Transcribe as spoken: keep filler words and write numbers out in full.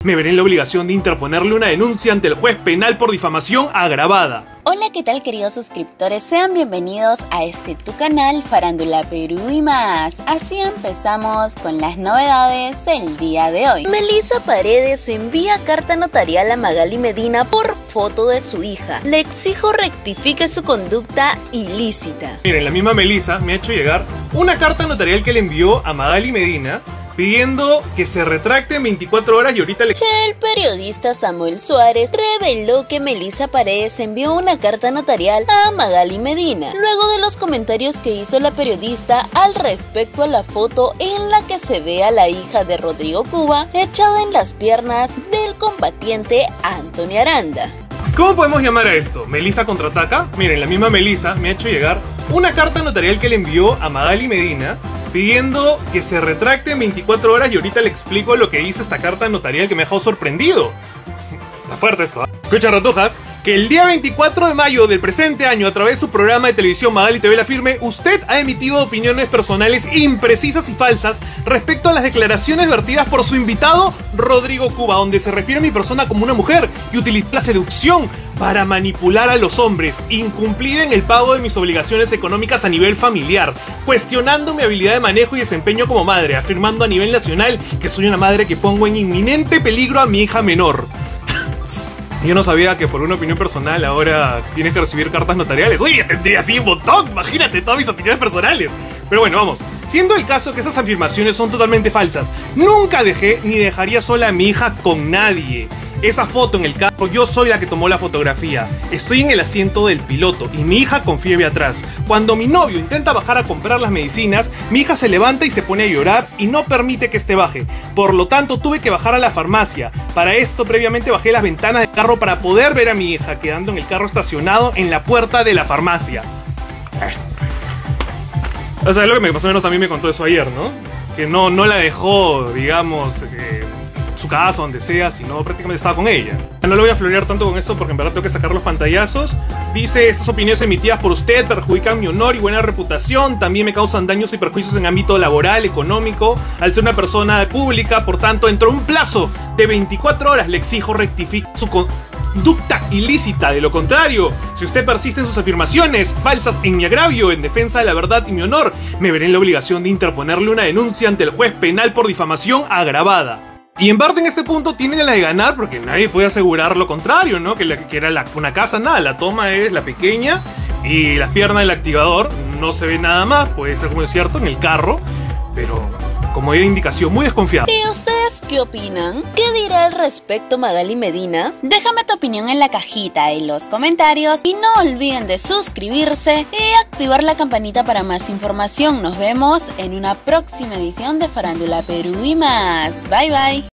me veré en la obligación de interponerle una denuncia ante el juez penal por difamación agravada. Hola, ¿qué tal, queridos suscriptores? Sean bienvenidos a este tu canal Farándula Perú y más. Así empezamos con las novedades del día de hoy. Melissa Paredes envía carta notarial a Magali Medina por foto de su hija. Le exijo rectifique su conducta ilícita. Miren, la misma Melissa me ha hecho llegar una carta notarial que le envió a Magali Medina pidiendo que se retracte en veinticuatro horas y ahorita le... El periodista Samuel Suárez reveló que Melissa Paredes envió una carta notarial a Magali Medina, luego de los comentarios que hizo la periodista al respecto a la foto en la que se ve a la hija de Rodrigo Cuba echada en las piernas del combatiente Anthony Aranda. ¿Cómo podemos llamar a esto? ¿Melissa contraataca? Miren, la misma Melissa me ha hecho llegar una carta notarial que le envió a Magali Medina pidiendo que se retracte en veinticuatro horas y ahorita le explico lo que dice esta carta notarial que me ha dejado sorprendido. Está fuerte esto, ¿eh? Escucha, ratojas, que el día veinticuatro de mayo del presente año, a través de su programa de televisión Magali T V La Firme, usted ha emitido opiniones personales imprecisas y falsas respecto a las declaraciones vertidas por su invitado Rodrigo Cuba, donde se refiere a mi persona como una mujer y utiliza la seducción para manipular a los hombres, incumplir en el pago de mis obligaciones económicas a nivel familiar, cuestionando mi habilidad de manejo y desempeño como madre, afirmando a nivel nacional que soy una madre que pongo en inminente peligro a mi hija menor. Yo no sabía que por una opinión personal ahora tienes que recibir cartas notariales. Oye, tendría así un montón, imagínate todas mis opiniones personales. Pero bueno, vamos. Siendo el caso que esas afirmaciones son totalmente falsas, nunca dejé ni dejaría sola a mi hija con nadie. Esa foto en el carro, yo soy la que tomó la fotografía. Estoy en el asiento del piloto y mi hija con fiebre atrás. Cuando mi novio intenta bajar a comprar las medicinas, mi hija se levanta y se pone a llorar y no permite que éste baje. Por lo tanto, tuve que bajar a la farmacia. Para esto, previamente bajé las ventanas del carro para poder ver a mi hija, quedando en el carro estacionado en la puerta de la farmacia. O sea, es lo que me, más o menos también me contó eso ayer, ¿no? Que no, no la dejó, digamos... Eh, su casa, donde sea, sino prácticamente estaba con ella. No lo voy a florear tanto con esto porque en verdad tengo que sacar los pantallazos. Dice, estas opiniones emitidas por usted perjudican mi honor y buena reputación, también me causan daños y perjuicios en ámbito laboral, económico, al ser una persona pública, por tanto, dentro de un plazo de veinticuatro horas le exijo rectificar su conducta ilícita. De lo contrario, si usted persiste en sus afirmaciones falsas en mi agravio, en defensa de la verdad y mi honor, me veré en la obligación de interponerle una denuncia ante el juez penal por difamación agravada. Y en parte en este punto tienen la de ganar porque nadie puede asegurar lo contrario, ¿no? Que, la, que era la, una casa, nada, la toma es la pequeña y las piernas del activador, no se ve nada más, puede ser como es cierto en el carro, pero como hay indicación muy desconfiada. ¿Y ustedes qué opinan? ¿Qué dirá al respecto Magali Medina? Déjame tu opinión en la cajita en los comentarios y no olviden de suscribirse y activar la campanita para más información. Nos vemos en una próxima edición de Farándula Perú y más. Bye bye.